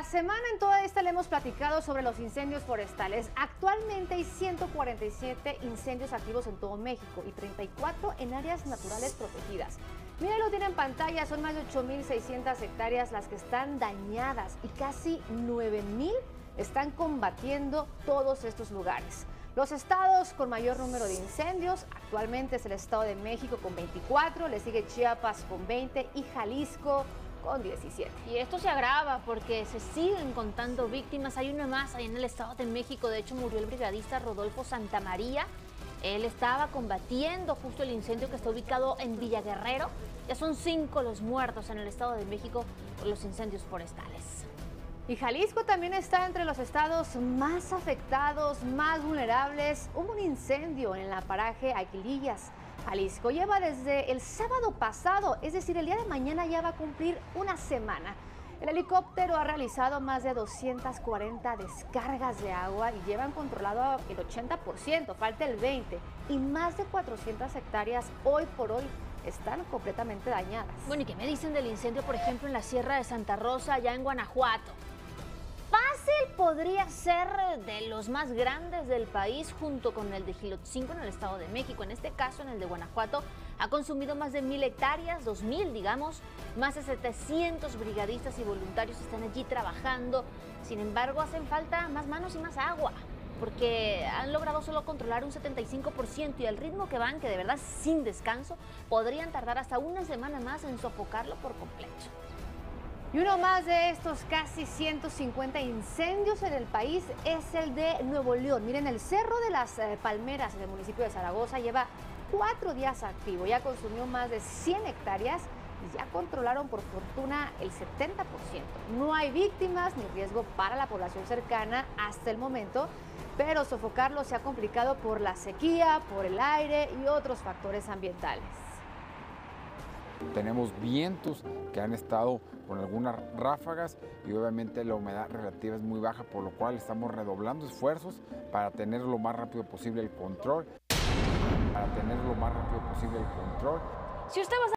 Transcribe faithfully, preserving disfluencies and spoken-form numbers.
semana en toda esta le hemos platicado sobre los incendios forestales. Actualmente hay ciento cuarenta y siete incendios activos en todo México y treinta y cuatro en áreas naturales protegidas. Mira, lo tiene en pantalla, son más de ocho mil seiscientas hectáreas las que están dañadas y casi nueve mil están combatiendo todos estos lugares. Los estados con mayor número de incendios actualmente es el Estado de México con veinticuatro, le sigue Chiapas con veinte y Jalisco con diecisiete. Y esto se agrava porque se siguen contando víctimas. Hay una más ahí en el Estado de México. De hecho, murió el brigadista Rodolfo Santamaría. Él estaba combatiendo justo el incendio que está ubicado en Villa Guerrero. Ya son cinco los muertos en el Estado de México por los incendios forestales. Y Jalisco también está entre los estados más afectados, más vulnerables. Hubo un incendio en el paraje Aguilillas. Jalisco lleva desde el sábado pasado, es decir, el día de mañana ya va a cumplir una semana. El helicóptero ha realizado más de doscientas cuarenta descargas de agua y llevan controlado el ochenta por ciento, falta el veinte por ciento. Y más de cuatrocientas hectáreas hoy por hoy están completamente dañadas. Bueno, ¿y qué me dicen del incendio, por ejemplo, en la Sierra de Santa Rosa, allá en Guanajuato? Fácil podría ser de los más grandes del país junto con el de Gilotzingo en el Estado de México. En este caso, en el de Guanajuato, ha consumido más de mil hectáreas, dos mil digamos, más de setecientos brigadistas y voluntarios están allí trabajando. Sin embargo, hacen falta más manos y más agua, porque han logrado solo controlar un setenta y cinco por ciento y al ritmo que van, que de verdad sin descanso, podrían tardar hasta una semana más en sofocarlo por completo. Y uno más de estos casi ciento cincuenta incendios en el país es el de Nuevo León. Miren, el Cerro de las Palmeras en el municipio de Zaragoza lleva cuatro días activo, ya consumió más de cien hectáreas y ya controlaron por fortuna el setenta por ciento. No hay víctimas ni riesgo para la población cercana hasta el momento, pero sofocarlo se ha complicado por la sequía, por el aire y otros factores ambientales. Tenemos vientos que han estado con algunas ráfagas y obviamente la humedad relativa es muy baja, por lo cual estamos redoblando esfuerzos para tener lo más rápido posible el control, para tener lo más rápido posible el control. Si usted va a